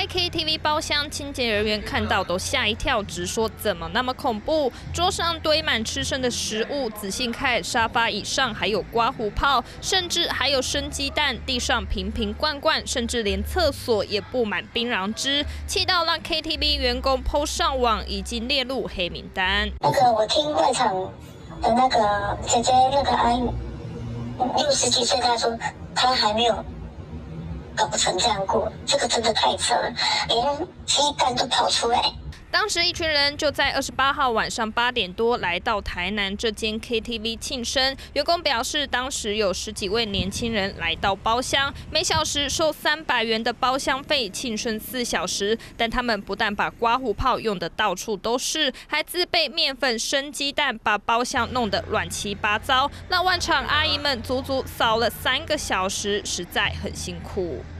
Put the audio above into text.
在 KTV 包厢，清洁人员看到都吓一跳，直说怎么那么恐怖？桌上堆满吃剩的食物，仔细看，沙发椅上还有刮胡泡，甚至还有生鸡蛋，地上瓶瓶罐罐，甚至连厕所也布满槟榔汁，气到让 KTV 员工 PO 上网，已经列入黑名单。 我听外场的姐姐阿姨60几岁，她说她还没有搞不成这样过，这个真的太扯了，连鸡蛋都跑出来。 当时一群人就在28号晚上8点多来到台南这间 KTV 庆生。员工表示，当时有10几位年轻人来到包厢，每小时收300元的包厢费，庆生4小时。但他们不但把刮胡泡用得到处都是，还自备面粉、生鸡蛋，把包厢弄得乱七八糟，让外场阿姨们足足扫了3个小时，实在很辛苦。